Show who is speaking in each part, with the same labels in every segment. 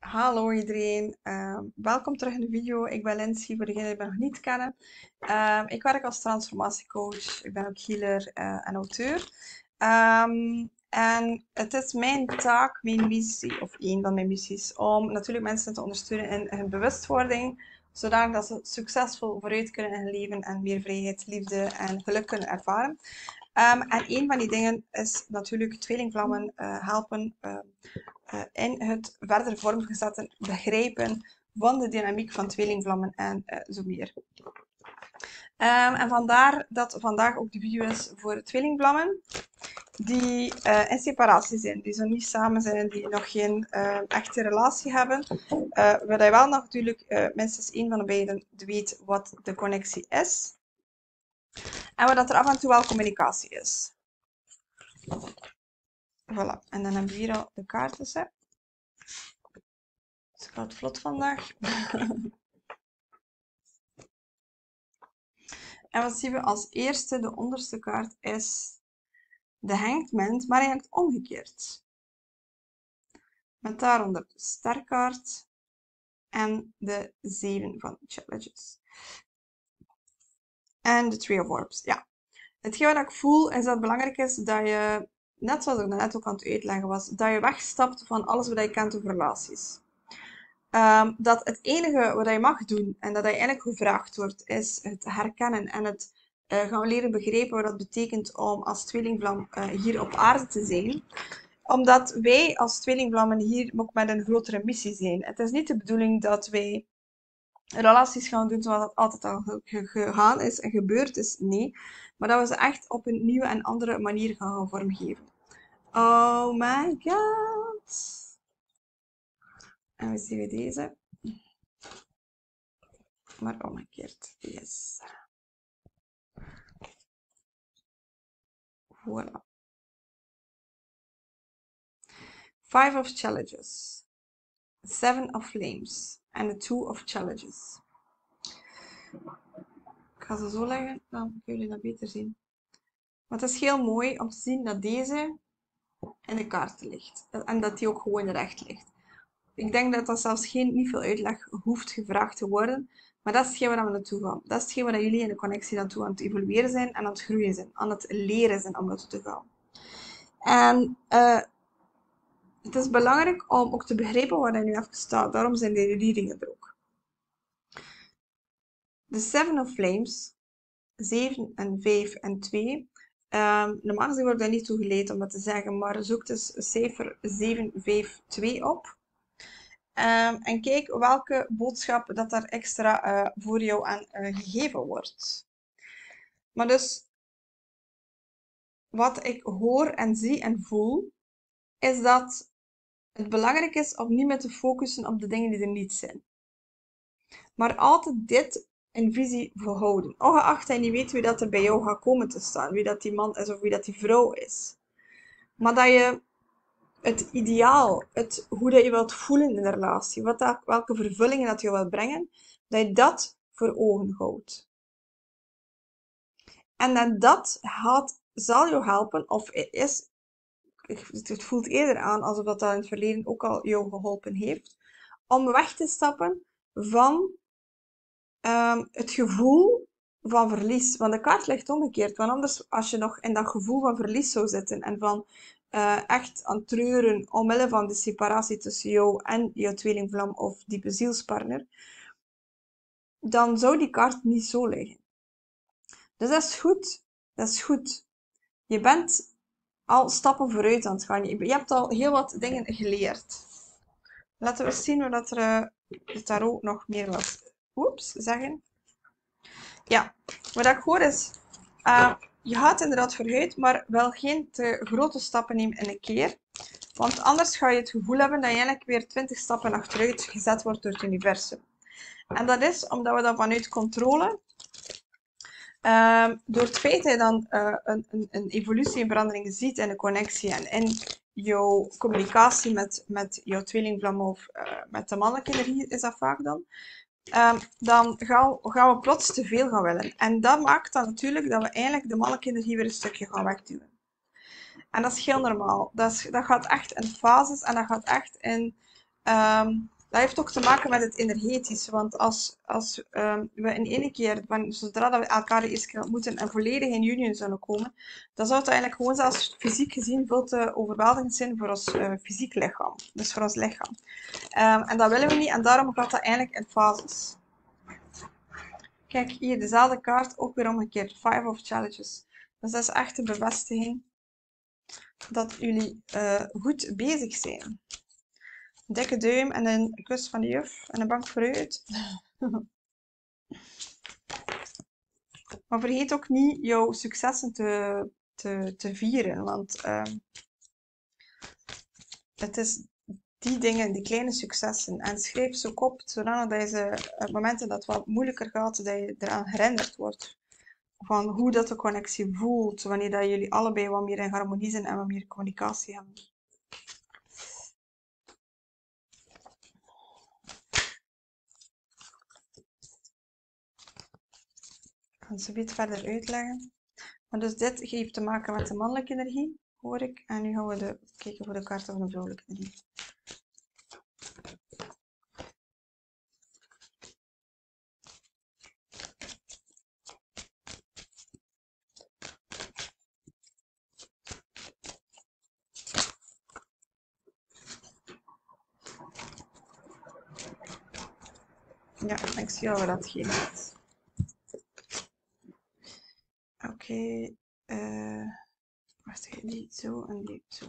Speaker 1: Hallo iedereen, welkom terug in de video. Ik ben Lindsay, voor degenen die me nog niet kennen. Ik werk als transformatiecoach, ik ben ook healer en auteur. En het is mijn taak, mijn missie, of een van mijn missies, om natuurlijk mensen te ondersteunen in hun bewustwording, zodat ze succesvol vooruit kunnen in hun leven en meer vrijheid, liefde en geluk kunnen ervaren. En een van die dingen is natuurlijk tweelingvlammen helpen in het verder vormgezette begrijpen van de dynamiek van tweelingvlammen en zo meer. En vandaar dat vandaag ook de video is voor tweelingvlammen die in separatie zijn, die zo niet samen zijn, die nog geen echte relatie hebben, waar je wel natuurlijk minstens één van de beiden weet wat de connectie is. En waar dat er af en toe wel communicatie is. Voilà, en dan hebben we hier al de kaarten. Dus het gaat vlot vandaag. En wat zien we als eerste? De onderste kaart is de Hanged Man, maar hij hangt omgekeerd. Met daaronder de sterkaart en de 7 van Challenges. En de Three of Orbs, ja. Hetgeen wat ik voel is dat het belangrijk is dat je, net zoals ik net ook aan het uitleggen was, dat je wegstapt van alles wat je kent over relaties. Dat het enige wat je mag doen en dat je eigenlijk gevraagd wordt, is het herkennen en het gaan leren begrijpen wat dat betekent om als tweelingvlam hier op aarde te zijn. Omdat wij als tweelingvlammen hier ook met een grotere missie zijn. Het is niet de bedoeling dat wij relaties gaan doen zoals dat altijd al gegaan is en gebeurd is. Nee. Maar dat we ze echt op een nieuwe en andere manier gaan vormgeven. Oh my god. En we zien deze. Maar omgekeerd. Yes. Voilà. 5 of Challenges. 7 of Flames. En de 2 of Challenges. Ik ga ze zo leggen, dan kunnen jullie dat beter zien. Maar het is heel mooi om te zien dat deze in de kaarten ligt. En dat die ook gewoon recht ligt. Ik denk dat dat zelfs niet veel uitleg hoeft gevraagd te worden. Maar dat is hetgeen waar we naartoe gaan. Dat is hetgeen waar jullie in de connectie naartoe aan het evolueren zijn en aan het groeien zijn. Aan het leren zijn om naartoe te gaan. En het is belangrijk om ook te begrijpen waar hij nu even staat. Daarom zijn die readingen er ook. De 7 of Flames. 7 en 5 en 2. Normaal gezien wordt daar niet toe geleid om dat te zeggen, maar zoek dus cijfer 752 op. En kijk welke boodschap dat daar extra voor jou aan gegeven wordt. Maar dus, wat ik hoor en zie en voel, is dat het belangrijk is om niet meer te focussen op de dingen die er niet zijn. Maar altijd dit in visie behouden. Ongeacht dat je niet weet wie dat er bij jou gaat komen te staan. Wie dat die man is of wie dat die vrouw is. Maar dat je het ideaal, hoe dat je wilt voelen in een relatie, welke vervullingen dat je wilt brengen, dat je dat voor ogen houdt. En dat zal je helpen, of het voelt eerder aan alsof dat in het verleden ook al jou geholpen heeft, om weg te stappen van het gevoel van verlies. Want de kaart ligt omgekeerd. Want anders, als je nog in dat gevoel van verlies zou zitten en van echt aan het treuren omwille van de separatie tussen jou en jouw tweelingvlam of diepe zielspartner, dan zou die kaart niet zo liggen. Dus dat is goed. Dat is goed. Je bent al stappen vooruit aan het gaan. Je hebt al heel wat dingen geleerd. Laten we zien hoe dat er de tarot nog meer was. Zeggen. Ja, wat ik hoor is, je gaat inderdaad vooruit, maar wel geen te grote stappen nemen in een keer. Want anders ga je het gevoel hebben dat je eigenlijk weer 20 stappen achteruit gezet wordt door het universum. En dat is omdat we dan vanuit controle, door het feit dat je dan een evolutie en verandering ziet in de connectie en in jouw communicatie met jouw tweelingvlam of met de mannelijke energie, is dat vaak dan gaan we plots te veel gaan willen. En dat maakt dan natuurlijk dat we eigenlijk de mannelijke energie weer een stukje gaan wegduwen. En dat is heel normaal. Dat gaat echt in fases en dat gaat echt in Dat heeft ook te maken met het energetische. Want als we in één keer, zodra dat we elkaar de eerste keer ontmoeten en volledig in union zullen komen, dan zou het eigenlijk gewoon zelfs fysiek gezien veel te overweldigend zijn voor ons fysiek lichaam. Dus voor ons lichaam. En dat willen we niet en daarom gaat dat eigenlijk in fases. Kijk, hier dezelfde kaart, ook weer omgekeerd. 5 of Challenges. Dus dat is echt een bevestiging dat jullie goed bezig zijn. Een dikke duim en een kus van de juf en een bank vooruit. Maar vergeet ook niet jouw successen te vieren, want het is die dingen, die kleine successen. En schrijf ze op, zodat je ze op momenten dat het wat moeilijker gaat, dat je eraan herinnerd wordt. Van hoe dat de connectie voelt, wanneer dat jullie allebei wat meer in harmonie zijn en wat meer communicatie hebben. Ik ga het zo beetje verder uitleggen. Maar dus dit heeft te maken met de mannelijke energie, hoor ik. En nu gaan we kijken voor de kaart van de vrouwelijke energie. Ja, ik zie al waar dat geeft. Oké, wacht even, die zo en die zo.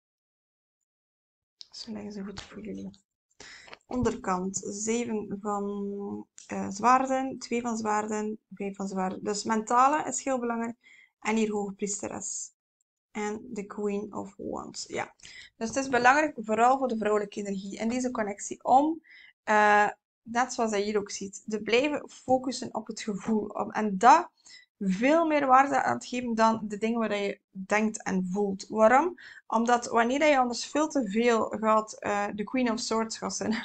Speaker 1: Zo leggen ze goed voor jullie. Onderkant, 7 van zwaarden, 2 van zwaarden, 5 van zwaarden. Dus mentale is heel belangrijk. En hier hoogpriesteres. En de Queen of Wands. Ja. Dus het is belangrijk, vooral voor de vrouwelijke energie en deze connectie, om, net zoals je hier ook ziet, te blijven focussen op het gevoel. En dat veel meer waarde aan het geven dan de dingen waar je denkt en voelt. Waarom? Omdat wanneer je anders veel te veel gaat de Queen of Swords gaat zijn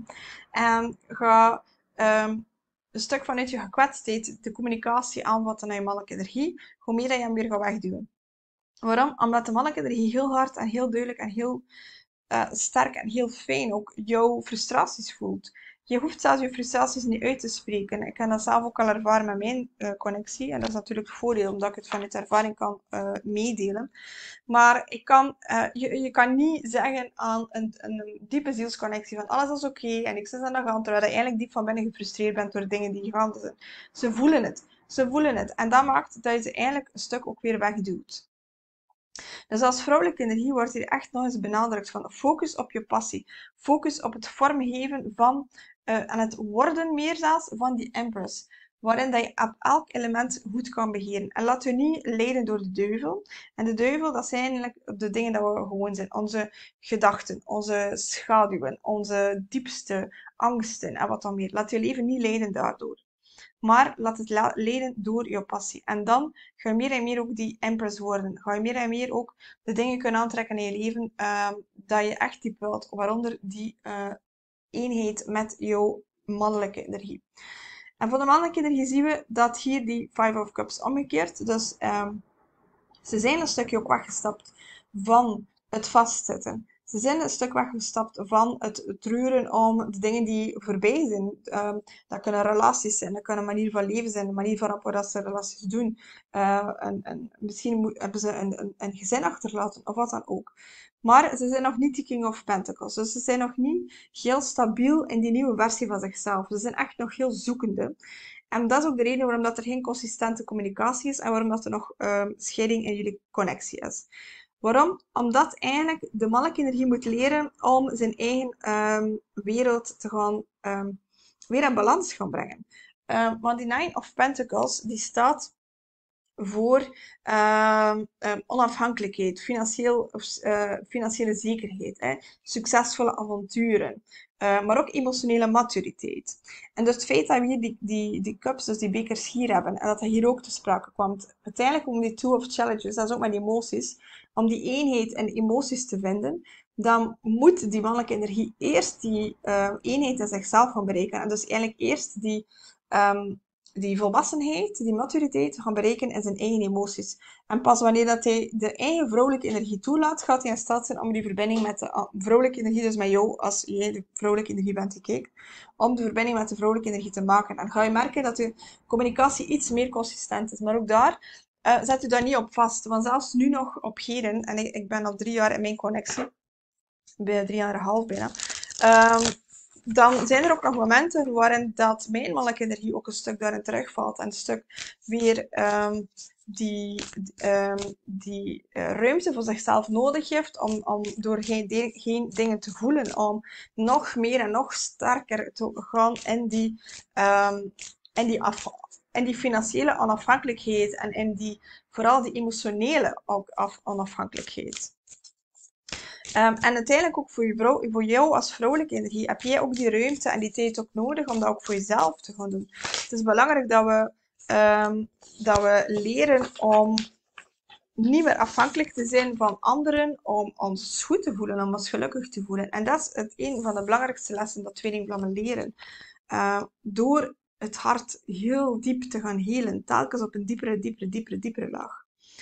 Speaker 1: en gaat een stuk vanuit je gekwetstheid de communicatie aanvatten naar je mannelijke energie, hoe meer dat je hem weer gaat wegduwen. Waarom? Omdat de mannelijke energie heel hard en heel duidelijk en heel sterk en heel fijn ook jouw frustraties voelt. Je hoeft zelfs je frustraties niet uit te spreken. Ik kan dat zelf ook al ervaren met mijn connectie. En dat is natuurlijk het voordeel, omdat ik het vanuit ervaring kan meedelen. Maar je kan niet zeggen aan een diepe zielsconnectie van alles is oké en niks is aan de hand, terwijl je eigenlijk diep van binnen gefrustreerd bent door dingen die gaande zijn. Ze voelen het. Ze voelen het. En dat maakt dat je ze eigenlijk een stuk ook weer wegduwt. Dus als vrouwelijke energie wordt hier echt nog eens benadrukt van focus op je passie. Focus op het vormgeven van, en het worden meer zelfs, van die Empress. Waarin dat je op elk element goed kan beheren. En laat je niet leiden door de duivel. En de duivel, dat zijn eigenlijk de dingen dat we gewoon zijn. Onze gedachten, onze schaduwen, onze diepste angsten en wat dan meer. Laat je leven niet leiden daardoor. Maar laat het leiden door je passie. En dan ga je meer en meer ook die Empress worden. Ga je meer en meer ook de dingen kunnen aantrekken in je leven dat je echt diep wilt. Waaronder die eenheid met jouw mannelijke energie. En voor de mannelijke energie zien we dat hier die Five of Cups omgekeerd. Dus ze zijn een stukje ook weggestapt van het vastzitten. Ze zijn een stuk weggestapt van het treuren om de dingen die voorbij zijn. Dat kunnen relaties zijn, dat kunnen een manier van leven zijn, een manier waarop dat ze relaties doen. Misschien hebben ze een gezin achterlaten, of wat dan ook. Maar ze zijn nog niet die King of Pentacles. Dus ze zijn nog niet heel stabiel in die nieuwe versie van zichzelf. Ze zijn echt nog heel zoekende. En dat is ook de reden waarom dat er geen consistente communicatie is en waarom dat er nog scheiding in jullie connectie is. Waarom? Omdat eigenlijk de mannelijke energie moet leren om zijn eigen wereld te gaan weer in balans gaan brengen. Want die Nine of Pentacles die staat voor onafhankelijkheid, financiële zekerheid, succesvolle avonturen, maar ook emotionele maturiteit. En dus het feit dat we hier die cups, dus die bekers hier hebben, en dat hier ook te sprake kwam, uiteindelijk om die Two of Challenges, dat is ook met emoties, om die eenheid en emoties te vinden, dan moet die mannelijke energie eerst die eenheid in zichzelf gaan bereiken. En dus eigenlijk eerst die volwassenheid, die maturiteit te gaan bereiken in zijn eigen emoties. En pas wanneer dat hij de eigen vrouwelijke energie toelaat, gaat hij in staat zijn om die verbinding met de vrouwelijke energie, dus met jou, als jij de vrouwelijke energie bent die kijkt, om de verbinding met de vrouwelijke energie te maken. En ga je merken dat de communicatie iets meer consistent is. Maar ook daar, zet u daar niet op vast. Want zelfs nu nog op heden, en ik ben al 3 jaar in mijn connectie, bij 3 jaar en een half bijna, dan zijn er ook nog momenten waarin dat mijn mannelijke energie ook een stuk daarin terugvalt. En een stuk weer die ruimte voor zichzelf nodig heeft om door geen dingen te voelen, om nog meer en nog sterker te gaan in die financiële onafhankelijkheid en in vooral die emotionele onafhankelijkheid. En uiteindelijk ook voor jou als vrouwelijke energie heb jij ook die ruimte en die tijd ook nodig om dat ook voor jezelf te gaan doen. Het is belangrijk dat we leren om niet meer afhankelijk te zijn van anderen, om ons goed te voelen, om ons gelukkig te voelen. En dat is een van de belangrijkste lessen dat tweelingvlammen leren. Door het hart heel diep te gaan helen, telkens op een diepere laag.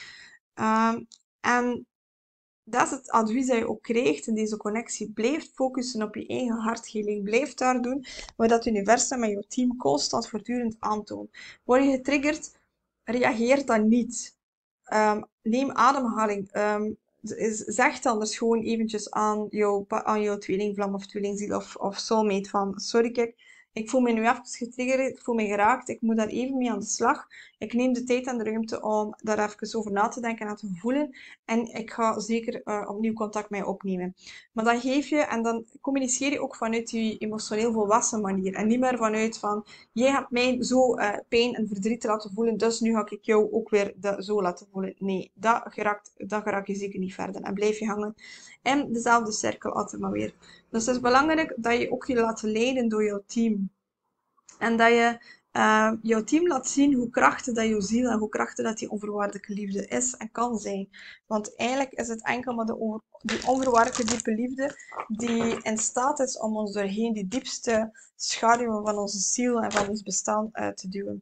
Speaker 1: En dat is het advies dat je ook krijgt in deze connectie. Blijf focussen op je eigen harthealing. Blijf daar doen wat het universum en je team constant voortdurend aantoont. Word je getriggerd, reageer dan niet. Neem ademhaling. Zeg dan dus gewoon eventjes aan jouw tweelingvlam of tweelingziel of soulmate van, sorry kijk, ik voel me nu even getriggerd, ik voel me geraakt, ik moet daar even mee aan de slag. Ik neem de tijd en de ruimte om daar even over na te denken en te voelen. En ik ga zeker opnieuw contact met je opnemen. Maar dan geef je en dan communiceer je ook vanuit die emotioneel volwassen manier. En niet meer vanuit van, jij hebt mij zo pijn en verdriet laten voelen, dus nu ga ik jou ook weer zo laten voelen. Nee, dat geraak je zeker niet verder. En blijf je hangen in dezelfde cirkel altijd maar weer. Dus het is belangrijk dat je ook je laat leiden door jouw team. En dat je jouw team laat zien hoe krachtig dat jouw ziel en hoe krachtig dat die onvoorwaardelijke liefde is en kan zijn. Want eigenlijk is het enkel maar die onvoorwaardelijke diepe liefde die in staat is om ons doorheen die diepste schaduwen van onze ziel en van ons bestaan te duwen.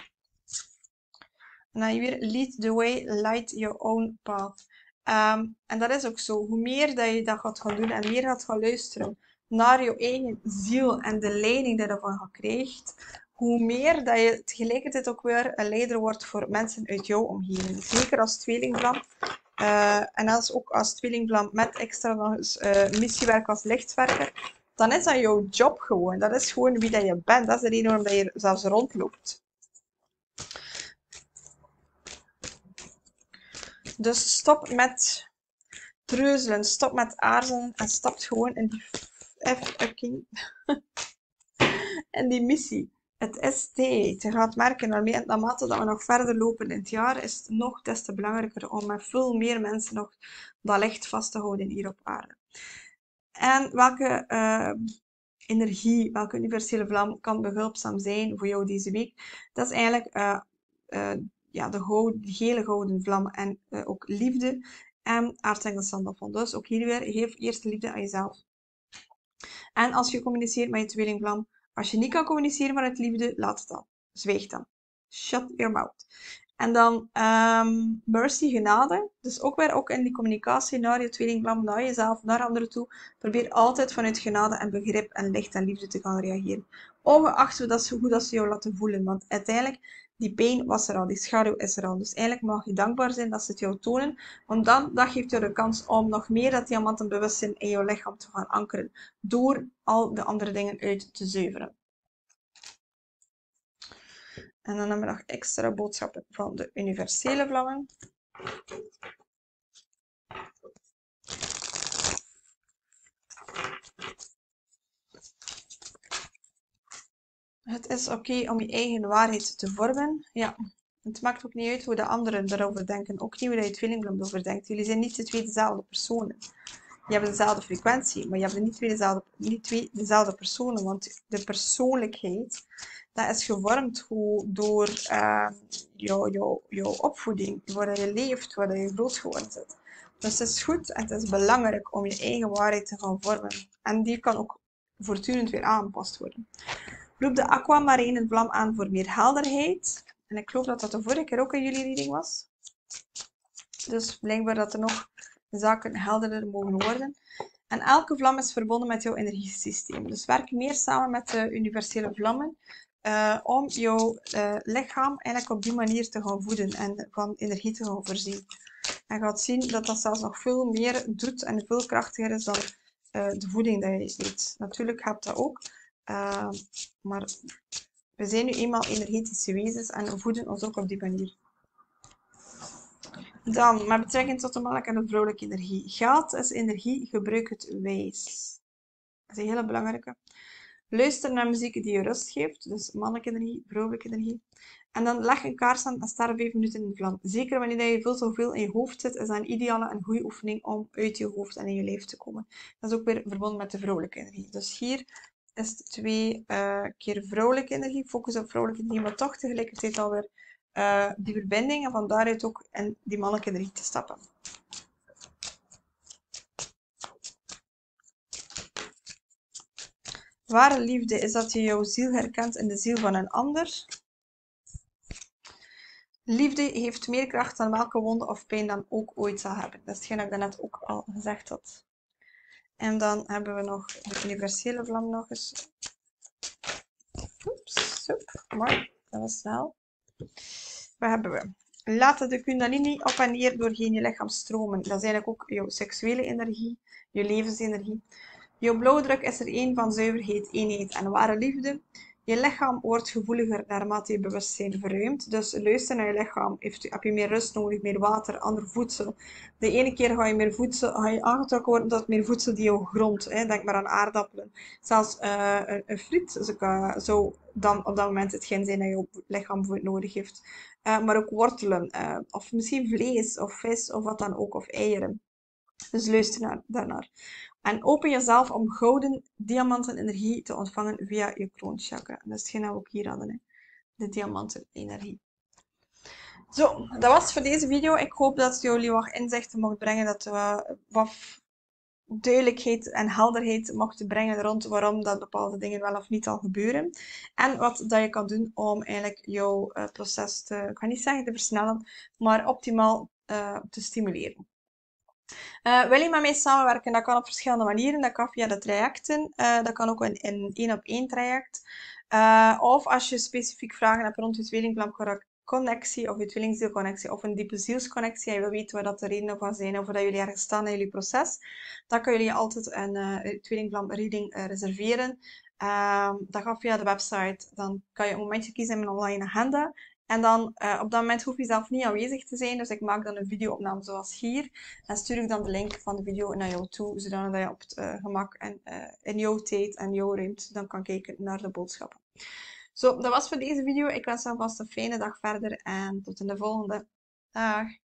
Speaker 1: En dan hier, lead the way, light your own path. En dat is ook zo. Hoe meer dat je dat gaat gaan doen en meer gaat gaan luisteren naar je eigen ziel en de leiding die je ervan krijgt, hoe meer dat je tegelijkertijd ook weer een leider wordt voor mensen uit jouw omgeving. Zeker als tweelingvlam. En ook als tweelingvlam met extra nog eens, missiewerk als lichtwerker. Dan is dat jouw job gewoon. Dat is gewoon wie dat je bent. Dat is de reden waarom dat je zelfs rondloopt. Dus stop met treuzelen, stop met aarzelen en stap gewoon in die en die missie. Het is tijd. Je gaat merken, naarmate dat we nog verder lopen in het jaar, is het nog des te belangrijker om met veel meer mensen nog dat licht vast te houden hier op aarde. En welke energie, welke universele vlam kan behulpzaam zijn voor jou deze week? Dat is eigenlijk de gele gouden vlam en ook liefde en aartsengel Sandalphon. Dus ook hier weer, geef eerst liefde aan jezelf. En als je communiceert met je tweelingvlam, als je niet kan communiceren vanuit liefde, laat het dan. Zwijg dan. Shut your mouth. En dan mercy, genade. Dus ook in die communicatie naar je tweelingvlam, naar jezelf, naar anderen toe. Probeer altijd vanuit genade en begrip en licht en liefde te gaan reageren. Ongeacht hoe dat ze jou laten voelen. Want uiteindelijk, die pijn was er al, die schaduw is er al. Dus eigenlijk mag je dankbaar zijn dat ze het jou tonen. Want dan dat geeft jou de kans om nog meer dat diamantenbewustzijn in jouw lichaam te gaan ankeren. Door al de andere dingen uit te zuiveren. En dan hebben we nog extra boodschappen van de universele vlammen. Het is oké om je eigen waarheid te vormen. Ja, het maakt ook niet uit hoe de anderen daarover denken. Ook niet hoe je tweelingvlam erover denkt. Jullie zijn niet de twee dezelfde personen. Je hebt dezelfde frequentie, maar je hebt niet twee dezelfde personen. Want de persoonlijkheid, dat is gevormd door jouw opvoeding, waar je leeft, waar je groot geworden bent. Dus het is goed en het is belangrijk om je eigen waarheid te gaan vormen. En die kan ook voortdurend weer aangepast worden. Roep de aquamarine vlam aan voor meer helderheid. En ik geloof dat dat de vorige keer ook in jullie reading was. Dus blijkbaar dat er nog zaken helderder mogen worden. En elke vlam is verbonden met jouw energiesysteem. Dus werk meer samen met de universele vlammen om jouw lichaam eigenlijk op die manier te gaan voeden en van energie te gaan voorzien. En je gaat zien dat dat zelfs nog veel meer doet en veel krachtiger is dan de voeding die je eet. Natuurlijk helpt dat ook, maar we zijn nu eenmaal energetische wezens en we voeden ons ook op die manier. Dan, met betrekking tot de mannelijke en de vrouwelijke energie. Geld is energie, gebruik het wijs. Dat is een hele belangrijke. Luister naar muziek die je rust geeft. Dus mannelijke energie, vrouwelijke energie. En dan leg een kaars aan en sta 5 minuten in de vlam. Zeker wanneer je veel zoveel in je hoofd zit, is dat een ideale en goede oefening om uit je hoofd en in je lijf te komen. Dat is ook weer verbonden met de vrouwelijke energie. Dus hier is het 2 keer vrouwelijke energie. Focus op vrouwelijke energie, maar toch tegelijkertijd alweer die verbinding en van daaruit ook in die mannelijke energie te stappen. Ware liefde is dat je jouw ziel herkent in de ziel van een ander. Liefde heeft meer kracht dan welke wonde of pijn dan ook ooit zal hebben. Dat is hetgeen dat ik daarnet ook al gezegd had. En dan hebben we nog de universele vlam nog eens. Oeps, zo, mooi, dat was snel. Wat hebben we? Laat de kundalini op en neer doorheen je lichaam stromen. Dat is eigenlijk ook jouw seksuele energie, je levensenergie. Jouw blauwdruk is er één van zuiverheid, eenheid en ware liefde. Je lichaam wordt gevoeliger naarmate je bewustzijn verruimt. Dus luister naar je lichaam. Heb je meer rust nodig, meer water, ander voedsel? De ene keer ga je aangetrokken worden tot meer voedsel die jou grondt. Denk maar aan aardappelen. Zelfs een friet zou dan op dat moment hetgeen zijn dat je lichaam nodig heeft. Maar ook wortelen, of misschien vlees of vis of wat dan ook, of eieren. Dus luister daarnaar. En open jezelf om gouden diamantenenergie te ontvangen via je kroonchakra. Dat is hetgeen dat we ook hier hadden, hè. De diamantenenergie. Zo, dat was voor deze video. Ik hoop dat jullie wat inzichten mocht brengen, dat we wat duidelijkheid en helderheid mochten brengen rond waarom dat bepaalde dingen wel of niet al gebeuren. En wat dat je kan doen om eigenlijk jouw proces te, ik ga niet zeggen te versnellen, maar optimaal te stimuleren. Wil je met mij samenwerken? Dat kan op verschillende manieren. Dat kan via de trajecten. Dat kan ook in 1-op-1 traject. Of als je specifiek vragen hebt rond je tweelingvlamconnectie of je tweelingzielconnectie of een diepe zielsconnectie en je wil weten waar dat de redenen van zijn of dat jullie ergens staan in jullie proces, dan kan jullie altijd een tweelingvlam reading reserveren. Dat gaat via de website. Dan kan je een momentje kiezen in mijn online agenda. En dan op dat moment hoef je zelf niet aanwezig te zijn. Dus ik maak dan een video-opname zoals hier. En stuur ik dan de link van de video naar jou toe. Zodat je op het gemak en in jouw tijd en jouw ruimte dan kan kijken naar de boodschappen. Zo, dat was voor deze video. Ik wens je alvast een fijne dag verder. En tot in de volgende. Dag.